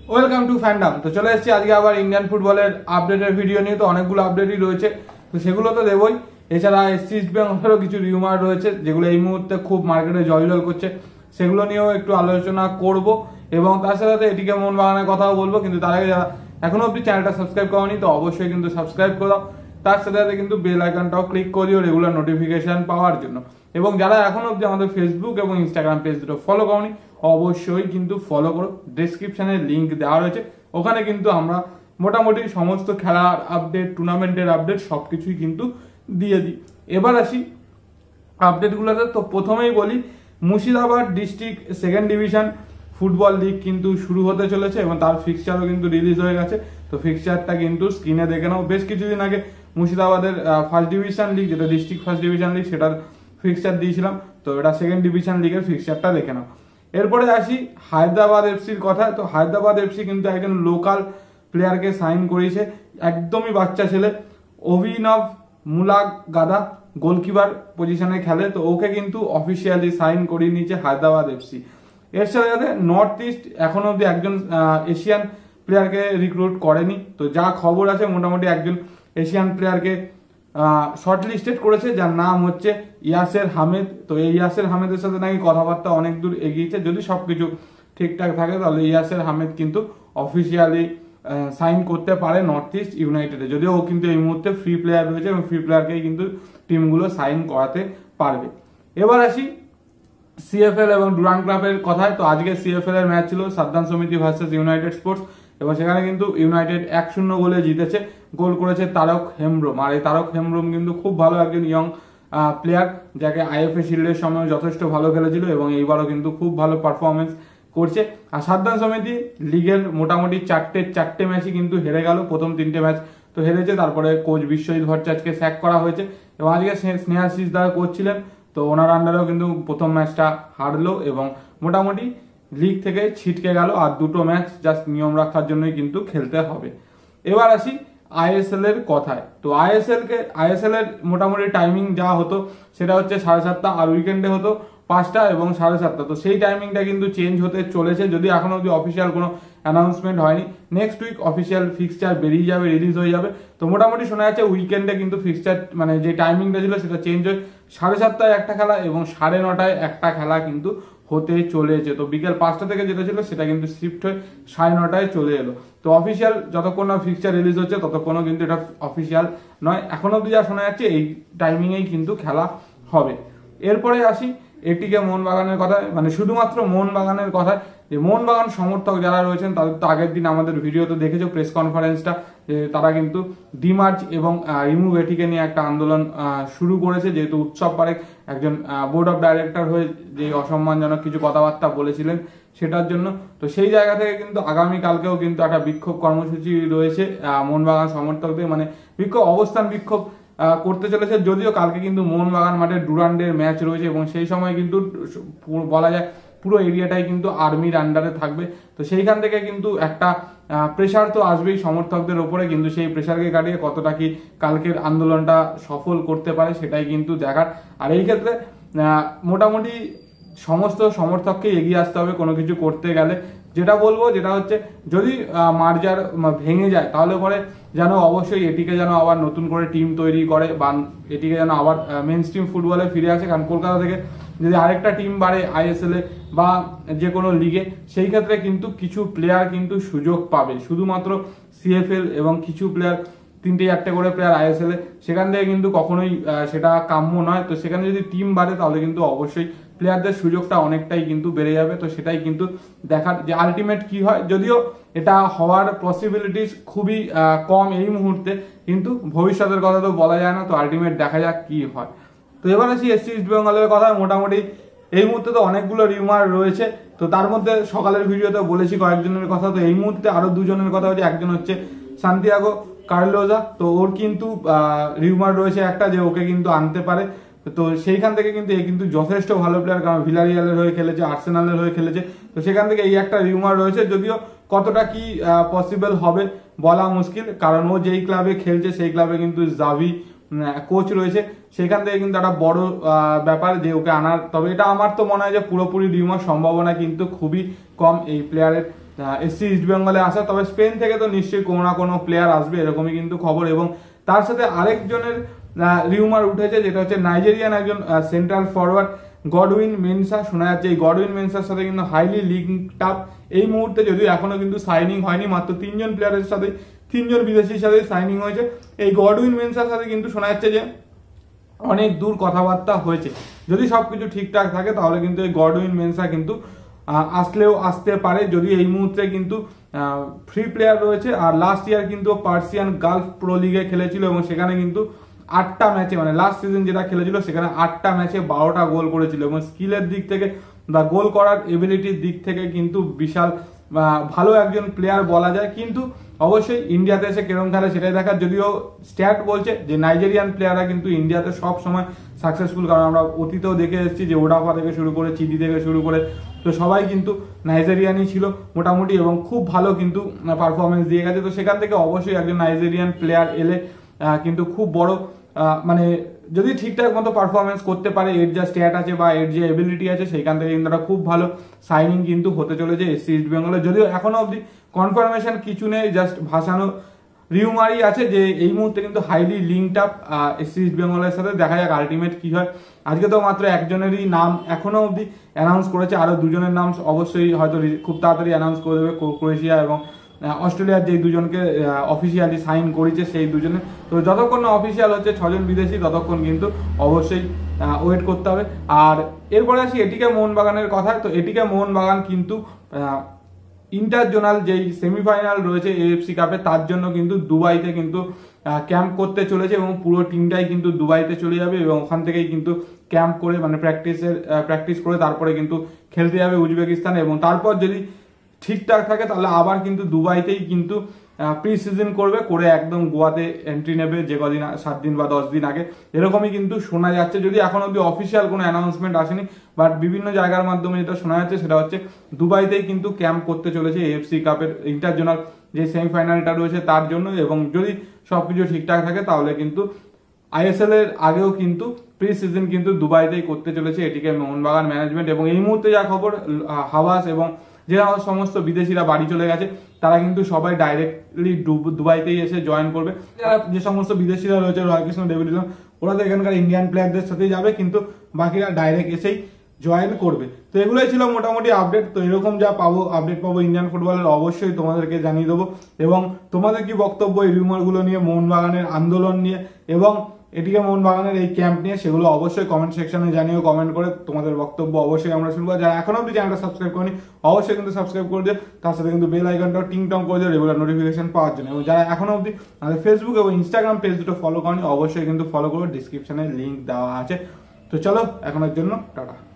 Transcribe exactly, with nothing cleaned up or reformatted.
Welcome to fandom. তো চলে এসেছি আজকে আবার ইন্ডিয়ান ফুটবলের আপডেটের ভিডিও নিয়ে। তো অনেকগুলো আপডেটই রয়েছে, তো সেগুলো তো দেবই। এছাড়া ইস্ট বেঙ্গলেরও কিছু রিউমার রয়েছে যেগুলো এই মুহূর্তে খুব মার্কেটে জয়জল করছে, সেগুলো নিয়েও একটু আলোচনা করব এবং তার সাথে সাথে এটিকে মোহনবাগানের কথাও বলবো। কিন্তু তার আগে যারা এখনো অব্দি চ্যানেলটা সাবস্ক্রাইব করোনি তো অবশ্যই কিন্তু সাবস্ক্রাইব করে দাও। তার সাথে সাথে কিন্তু বেল আইকনটাও ক্লিক করে দিও রেগুলার নোটিফিকেশন পাওয়ার জন্য। এবং যারা এখনো অব্দি আমাদের ফেসবুক এবং ইনস্টাগ্রাম পেজ দুটো ফলো করোনি অবশ্যই কিন্তু ফলো করো, ডেসক্রিপশনে লিঙ্ক দেওয়া রয়েছে। ওখানে কিন্তু আমরা মোটামুটি সমস্ত খেলার আপডেট, টুর্নামেন্টের আপডেট সবকিছুই কিন্তু দিয়ে দিই। এবার আসি আপডেটগুলোতে। তো প্রথমেই বলি, Murshidabad district second division football league কিন্তু শুরু হতে চলেছে এবং তার ফিক্সচারও কিন্তু রিলিজ হয়ে গেছে। তো ফিক্সচারটা কিন্তু স্ক্রিনে দেখে নাও। বেশ কিছুদিন আগে মুর্শিদাবাদের ফার্স্ট ডিভিশন লিগ, যেটা ডিস্ট্রিক্ট ফার্স্ট ডিভিশন লিগ, সেটার ফিক্সচার দিয়েছিলাম। তো এটা সেকেন্ড ডিভিশন লিগের ফিক্সচারটা দেখে নাও। এরপরে আসি হায়দ্রাবাদ এফসির কথা। তো হায়দ্রাবাদ এফসি কিন্তু একজন লোকাল প্লেয়ারকে সাইন করেছে, একদমই বাচ্চা ছেলে, অভিনব মুলাগাদা, গোলকিপার পজিশনে খেলে। তো ওকে কিন্তু অফিসিয়ালি সাইন করিয়ে নিয়েছে হায়দ্রাবাদ এফসি। এর সাথে সাথে নর্থ ইস্ট এখনো অব্দি একজন এশিয়ান প্লেয়ারকে রিক্রুট করেনি। তো যা খবর আছে মোটামুটি একজন এশিয়ান প্লেয়ারকে শর্ট লিস্টেড করেছে, যার নাম হচ্ছে ইয়াসের হামেদ। তো এই ইয়াসের হামেদের সাথে নাকি কথাবার্তা অনেক দূর এগিয়েছে। যদি সবকিছু ঠিকঠাক থাকে তাহলে ইয়াসের হামেদ কিন্তু অফিসিয়ালি সাইন করতে পারে নর্থ ইস্ট ইউনাইটেডে, যদিও ও কিন্তু এই মুহূর্তে ফ্রি প্লেয়ার রয়েছে এবং ফ্রি প্লেয়ারকেই কিন্তু টিমগুলো সাইন করাতে পারবে। এবার আসি সিএফএল এবং ডুরান্ড ক্লাবের কথায়। তো আজকে সিএফএল এর ম্যাচ ছিল সাদ্দাম সমিতি ভার্সেস ইউনাইটেড স্পোর্টস এবং সেখানে কিন্তু ইউনাইটেড এক শূন্য গোলে জিতেছে। গোল করেছে তারক হেমব্রম। আর এই তারক হেমব্রম কিন্তু খুব ভালো একজন ইয়ং প্লেয়ার, যাকে আইএফএ শিল্ডের সময় যথেষ্ট ভালো খেলেছিল এবং এইবারও কিন্তু খুব ভালো পারফরমেন্স করছে। আর সাদ্দাম সমিতি লিগের মোটামুটি চারটে চারটে ম্যাচই কিন্তু হেরে গেল। প্রথম তিনটে ম্যাচ তো হেরেছে, তারপরে কোচ বিশ্বজিৎ ভট্টাচার্যকে স্যাক করা হয়েছে এবং আজকে স্নেহাশিস দা কোচ ছিলেন। তো ওনার আন্ডারেও কিন্তু প্রথম ম্যাচটা হারলো এবং মোটামুটি লিগ থেকে ছিটকে গেল। আর দুটো ম্যাচ জাস্ট নিয়ম রাখার জন্যই কিন্তু খেলতে হবে। এবার আসি আইএসএল এর কথায়। তো আইএসএল কে আইএসএল এর মোটামুটি টাইমিং যা হতো সেটা হচ্ছে সাড়ে সাতটা, আর উইকেন্ডে হতো পাঁচটা এবং সাড়ে সাতটা। তো সেই টাইমিংটা কিন্তু চেঞ্জ হতে চলেছে, যদি এখনো অব্দি অফিসিয়াল কোনো অ্যানাউন্সমেন্ট হয়নি। নেক্সট উইক অফিসিয়াল ফিক্সচার বেরিয়ে যাবে, রিলিজ হয়ে যাবে। তো মোটামুটি শোনা যাচ্ছে উইকেন্ডে কিন্তু ফিক্সচার মানে যে টাইমিংটা ছিল সেটা চেঞ্জ হয়ে সাড়ে সাতটায় একটা খেলা এবং সাড়ে নটায় একটা খেলা কিন্তু হতে চলেছে। তো বিকেল পাঁচটা থেকে যেটা ছিল সেটা কিন্তু শিফট হয়ে সাড়ে নটায় চলে এলো। তো অফিসিয়াল যতক্ষণ না ফিক্সচার রিলিজ হচ্ছে ততক্ষণও কিন্তু এটা অফিসিয়াল নয়। এখন অব্দি যা শোনা যাচ্ছে এই টাইমিংয়েই কিন্তু খেলা হবে। এরপরে আসি এটিকে মোহনবাগানের কথা, মানে শুধুমাত্র মোহনবাগানের কথা। যে মোহনবাগান সমর্থক যারা রয়েছেন তাদের তো আগের দিন আমাদের ভিডিওতে দেখেছো প্রেস কনফারেন্সটা, যে তারা কিন্তু ডিমার্চ এবং রিমুভ এটিকে নিয়ে একটা আন্দোলন শুরু করেছে, যেহেতু উৎসব পারেখ একজন বোর্ড অফ ডাইরেক্টর হয়ে যে অসম্মানজনক কিছু কথাবার্তা বলেছিলেন সেটার জন্য। তো সেই জায়গা থেকে কিন্তু আগামীকালকেও কিন্তু একটা বিক্ষোভ কর্মসূচি রয়েছে মোহনবাগান সমর্থকদের, মানে বিক্ষোভ অবস্থান বিক্ষোভ করতে চলেছে। যদিও কালকে কিন্তু মোহনবাগান মাঠে ডুরান্ডের ম্যাচ রয়েছে এবং সেই সময় কিন্তু বলা যায় পুরো এরিয়াটাই কিন্তু আর্মির আন্ডারে থাকবে। তো সেইখান থেকে কিন্তু একটা প্রেশার তো আসবেই সমর্থকদের ওপরে, কিন্তু সেই প্রেশারকে কাটিয়ে কতটা কি কালকের আন্দোলনটা সফল করতে পারে সেটাই কিন্তু দেখার। আর এই ক্ষেত্রে মোটামুটি সমস্ত সমর্থককে এগিয়ে আসতে হবে কোনো কিছু করতে গেলে। যেটা বলবো যেটা হচ্ছে, যদি মার্জার ভেঙে যায় তাহলে পরে যেন অবশ্যই এটিকে যেন আবার নতুন করে টিম তৈরি করে বা এটিকে যেন আবার মেন স্ট্রিম ফুটবলে ফিরে আসে। কারণ কলকাতা থেকে যদি আরেকটা টিম বাড়ে আইএসএল এ বা যে কোনো লিগে, সেই ক্ষেত্রে কিন্তু কিছু প্লেয়ার কিন্তু সুযোগ পাবে। শুধুমাত্র সিএফএল এবং কিছু প্লেয়ার, তিনটে চারটে করে প্লেয়ার আইএসএল এ, সেখান থেকে কিন্তু কখনোই সেটা কাম্য নয়। তো সেখানে যদি টিম বাড়ে তাহলে কিন্তু অবশ্যই প্লেয়ারদের সুযোগটা অনেকটাই কিন্তু বেড়ে যাবে। তো সেটাই কিন্তু দেখার যে আলটিমেট কি হয়। যদিও এটা হওয়ার পসিবিলিটিস খুবই কম এই মুহূর্তে, কিন্তু ভবিষ্যতের কথা তো বলা যায় না। তো আলটিমেট দেখা যাক কি হয়। তো এবার আসি এসসি ইস্ট বেঙ্গলের কথা। মোটামুটি এই মুহূর্তে তো অনেকগুলো রিউমার রয়েছে। তো তার মধ্যে সকালের ভিডিওতে বলেছি কয়েকজনের কথা। তো এই মুহূর্তে আরো দুজনের কথা হচ্ছে, একজন হচ্ছে সান্তিয়াগো কার্লোজা। তো ওর কিন্তু রিউমার রয়েছে একটা, যে ওকে কিন্তু আনতে পারে। তো সেইখান থেকে কিন্তু এ কিন্তু যথেষ্ট ভালো প্লেয়ার, কারণ ভিলারিয়ালের হয়ে খেলেছে, আর্সেনালের হয়ে খেলেছে। তো সেখান থেকে এই একটা রিউমার রয়েছে, যদিও কতটা কি পসিবল হবে বলা মুশকিল, কারণ ও যেই ক্লাবে খেলছে সেই ক্লাবে কিন্তু জাভি কোচ রয়েছে। সেখান থেকে কিন্তু একটা বড় ব্যাপার যে ওকে আনার। তবে এটা আমার তো মনে হয় যে পুরোপুরি রিউমার সম্ভাবনা কিন্তু খুবই কম এই প্লেয়ারের এসসি ইস্ট বেঙ্গলে আসা, তবে স্পেন থেকে তো নিশ্চয়ই কোনো না কোনো প্লেয়ার আসবে এরকমই কিন্তু খবর। এবং তার সাথে আরেকজনের রিউমার উঠেছে, যেটা হচ্ছে নাইজেরিয়ান একজন সেন্ট্রাল ফরওয়ার্ড গডউইন মেনসা। শোনা যাচ্ছে এই গডউইন মেনসার সাথে কিন্তু হাইলি লিঙ্কড আপ এই মুহূর্তে, যদিও এখনো কিন্তু সাইনিং হয়নি, মাত্র তিনজন প্লেয়ারের সাথে তিনজন বিদেশির সাথে সাইনিং হয়েছে। এই গডউইন মেনসার সাথে কিন্তু শোনা যাচ্ছে যে অনেক দূর কথাবার্তা হয়েছে। যদি সবকিছু ঠিকঠাক থাকে তাহলে কিন্তু এই গডউইন মেনসা কিন্তু আসলেও আসতে পারে, যদি এই মুহূর্তে কিন্তু ফ্রি প্লেয়ার রয়েছে। আর লাস্ট ইয়ার কিন্তু পার্সিয়ান গালফ প্রো লিগে খেলেছিল এবং সেখানে কিন্তু আটটা ম্যাচে, মানে লাস্ট সিজন যেটা খেলেছিল সেখানে আটটা ম্যাচে বারোটা গোল করেছিল এবং স্কিলের দিক থেকে বা গোল করার এবিলিটির দিক থেকে কিন্তু বিশাল ভালো একজন প্লেয়ার বলা যায়। কিন্তু অবশ্যই ইন্ডিয়াতে এসে কেরম খেলে সেটাই দেখার। যদিও স্ট্যাট বলছে যে নাইজেরিয়ান প্লেয়াররা কিন্তু ইন্ডিয়াতে সব সময় সাকসেসফুল, কারণ আমরা অতীতেও দেখে এসেছি যে ওডাফা থেকে শুরু করে চিডি থেকে শুরু করে তো সবাই কিন্তু নাইজেরিয়ানই ছিল মোটামুটি এবং খুব ভালো কিন্তু পারফরমেন্স দিয়ে গেছে। তো সেখান থেকে অবশ্যই একজন নাইজেরিয়ান প্লেয়ার এলে কিন্তু খুব বড়, মানে যদি ঠিকঠাক মতো পারফরমেন্স করতে পারে, এর যা স্ট্যাট আছে বা এর যে এবিলিটি আছে সেইখান থেকে কিন্তু একটা খুব ভালো সাইনিং কিন্তু হতে চলেছে এসসি ইস্ট বেঙ্গলে। যদিও এখনো অবধি কনফার্মেশন কিছু নেই, জাস্ট ভাসানো রিউমারই আছে যে এই মুহূর্তে কিন্তু highly linked up SC East বেঙ্গলের সাথে। দেখা যাক আলটিমেট কি হয়। আজকে তো মাত্র একজনেরই নাম এখনো অবধি অ্যানাউন্স করেছে, আরো দুজনের নাম অবশ্যই হয়তো খুব তাড়াতাড়ি অ্যানাউন্স করে দেবে ক্রোয়েশিয়া এবং অস্ট্রেলিয়ার যে দুজনকে অফিসিয়ালি সাইন করেছে সেই দুজনে। তো যতক্ষণ না অফিসিয়াল হচ্ছে ছজন বিদেশি ততক্ষণ কিন্তু অবশ্যই ওয়েট করতে হবে। আর এরপরে আসি এটিকে মোহনবাগানের কথা। তো এটিকে মোহনবাগান কিন্তু ইন্টার জোনাল যেই সেমিফাইনাল রয়েছে এএফসি কাপে তার জন্য কিন্তু দুবাইতে কিন্তু ক্যাম্প করতে চলেছে এবং পুরো টিমটাই কিন্তু দুবাইতে চলে যাবে এবং ওখান থেকেই কিন্তু ক্যাম্প করে মানে প্র্যাকটিসের প্র্যাকটিস করে তারপরে কিন্তু খেলতে যাবে উজবেকিস্তানে। এবং তারপর যদি ঠিকঠাক থাকে তাহলে আবার কিন্তু দুবাইতেই কিন্তু প্রি সিজন করবে, করে একদম গোয়াতে এন্ট্রি নেবে যে কদিন সাত দিন বা দশ দিন আগে, এরকমই কিন্তু শোনা যাচ্ছে। যদি এখন অব্দি অফিসিয়াল কোনো অ্যানাউন্সমেন্ট আসেনি, বাট বিভিন্ন জায়গার মাধ্যমে যেটা শোনা যাচ্ছে সেটা হচ্ছে দুবাইতেই কিন্তু ক্যাম্প করতে চলেছে এএফসি কাপের ইন্টারজোনাল যে সেমিফাইনালটা রয়েছে তার জন্য। এবং যদি সবকিছু ঠিকঠাক থাকে তাহলে কিন্তু আইএসএল এর আগেও কিন্তু প্রি সিজন কিন্তু দুবাইতেই করতে চলেছে এটিকে মোহনবাগান ম্যানেজমেন্ট। এবং এই মুহূর্তে যা খবর, হাওয়াস এবং যে সমস্ত বিদেশিরা বাড়ি চলে গেছে তারা কিন্তু সবাই ডাইরেক্টলি দুবাইতেই এসে জয়েন করবে। যারা যে সমস্ত বিদেশিরা রয়েছে রয়্যাল কৃষ্ণ ডেভিলিয়ন, ওরা তো এখানকার ইন্ডিয়ান প্লেয়ারদের সাথেই যাবে, কিন্তু বাকিরা ডাইরেক্ট এসেই জয়েন করবে। তো এগুলোই ছিল মোটামুটি আপডেট। তো এরকম যা পাবো আপডেট পাবো ইন্ডিয়ান ফুটবলের অবশ্যই তোমাদেরকে জানিয়ে দেবো। এবং তোমাদের কি বক্তব্য এই রিউমারগুলো নিয়ে, মোহনবাগানের আন্দোলন নিয়ে এবং এটিকে মোহনবাগানের এই ক্যাম্প নিয়ে, সেগুলো অবশ্যই কমেন্ট সেকশনে জানিও। কমেন্ট করে তোমাদের বক্তব্য অবশ্যই আমরা শুনবো। যারা এখনো অব্দি চ্যানেলটা সাবস্ক্রাইব করেনি অবশ্যই কিন্তু সাবস্ক্রাইব করে দিও, তার সাথে কিন্তু বেল আইকনটাও টিং টং করে দিও রেগুলার নোটিফিকেশন পাওয়ার জন্য। এবং যারা এখনো অব্দি আমাদের ফেসবুক এবং ইনস্টাগ্রাম পেজ দুটো ফলো করেনি অবশ্যই কিন্তু ফলো করো, ডিসক্রিপশনে লিঙ্ক দেওয়া আছে। তো চলো এখনের জন্য টাটা।